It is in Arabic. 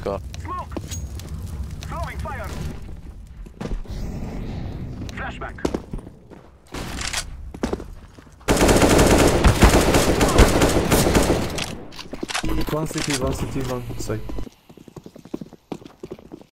car. Smoke! Throwing fire! Flashback! One city, one side.